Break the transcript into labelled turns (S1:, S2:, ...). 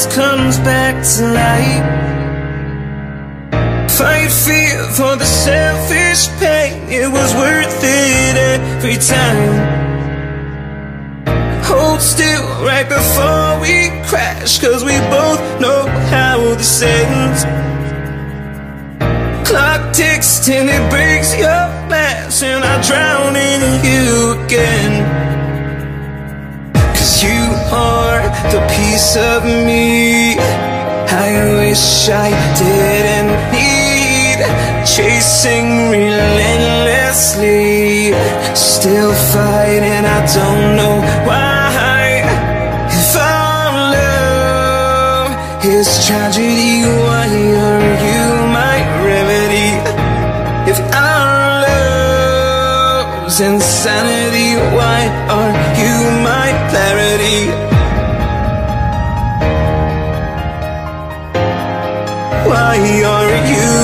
S1: past comes back to light. Fight fear for the selfish pain, it was worth it every time. Hold still right before we crash, cause we both know how this ends. Clock ticks till it breaks your glass, and I drown in you again. Cause you are the piece of me I wish I didn't need. Chasing relentlessly, still fighting, I don't know why. If our love is tragedy, why are you my remedy? If our love's insanity, why are you my clarity? Why are you